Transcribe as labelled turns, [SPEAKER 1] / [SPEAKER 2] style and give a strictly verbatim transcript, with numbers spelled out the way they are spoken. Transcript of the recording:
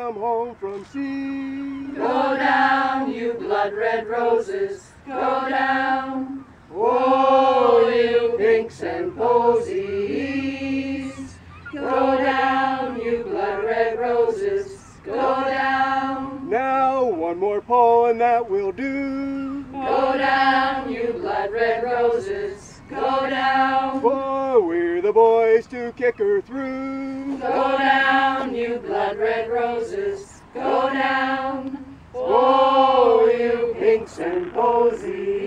[SPEAKER 1] Come home from sea.
[SPEAKER 2] Go down, you blood red roses, go down. Oh, you pinks and posies. Go down, you blood red roses, go down.
[SPEAKER 1] Now one more pull and that will do.
[SPEAKER 2] Go down, you blood red roses, go down.
[SPEAKER 1] For we're the boys to kick her through.
[SPEAKER 2] Go down, you blood red roses, go down. Oh, you pinks and posies.